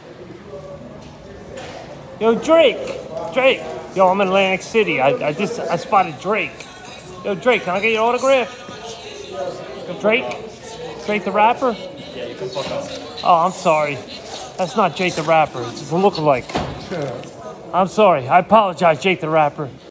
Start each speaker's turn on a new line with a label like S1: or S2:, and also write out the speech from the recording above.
S1: Yo, Drake. Drake. Yo, I'm in Atlantic City. I spotted Drake. Yo, Drake, can I get your autograph? Drake? Drake the rapper?
S2: Yeah, you can fuck up.
S1: Oh, I'm sorry. That's not Jake the rapper. It's a lookalike. I'm sorry. I apologize, Jake the rapper.